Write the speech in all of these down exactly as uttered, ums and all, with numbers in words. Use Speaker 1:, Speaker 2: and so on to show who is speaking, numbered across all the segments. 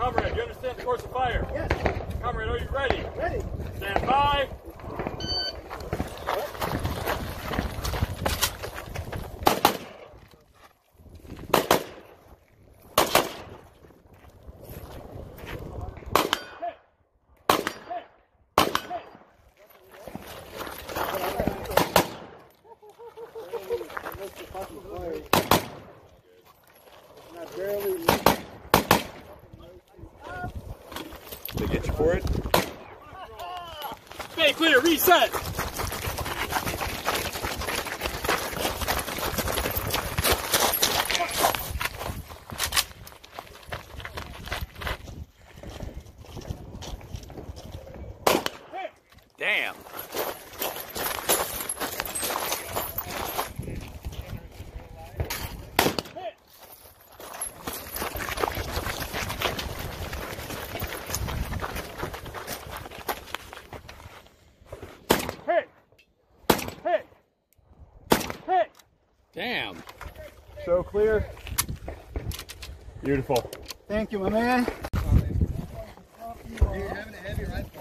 Speaker 1: Comrade, you understand the course of fire?
Speaker 2: Yes.
Speaker 1: Comrade, are you ready?
Speaker 2: Ready.
Speaker 1: Stand by. They get you for it? Stay clear, reset! Damn! Damn. So clear. Beautiful.
Speaker 2: Thank you, my man.
Speaker 3: You're having a heavy rifle.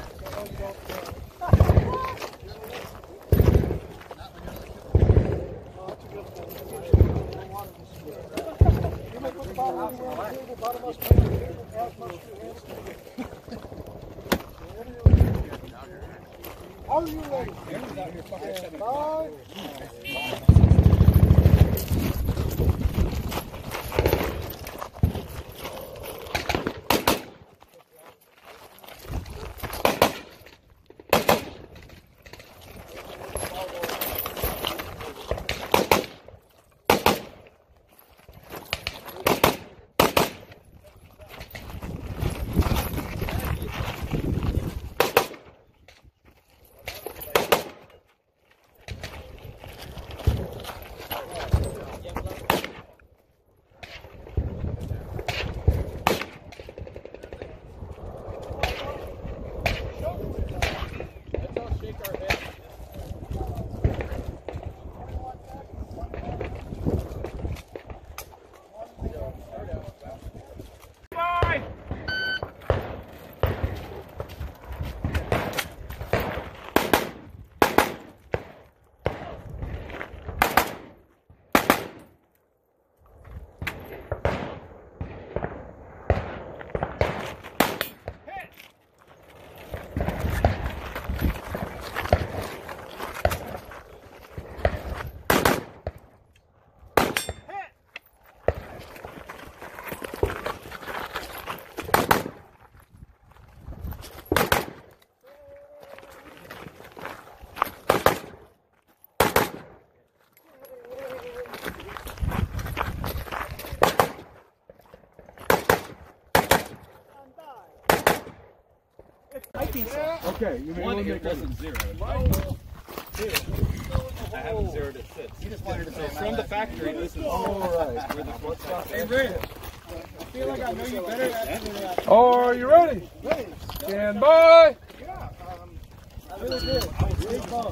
Speaker 2: How are you ready? Five.
Speaker 1: Okay, you may
Speaker 4: One,
Speaker 1: want to
Speaker 4: it
Speaker 1: make
Speaker 4: wasn't zero. Two, I haven't zeroed it since. You just wanted to say from the factory, this is all right. Where the what's up?
Speaker 2: Hey, Ray. I feel like I know you better after that.
Speaker 1: Oh, are you ready?
Speaker 2: Ready.
Speaker 1: Stand by.
Speaker 2: Yeah. Um, I really did. Great fun.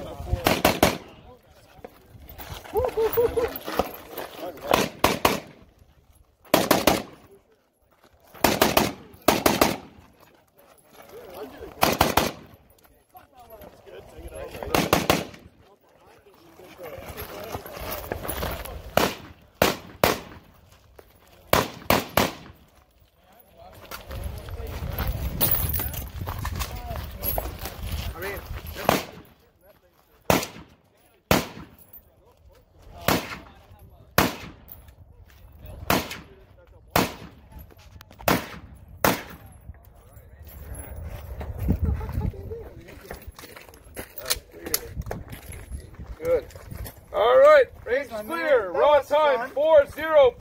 Speaker 1: Good. All right, range clear. Raw time four zero.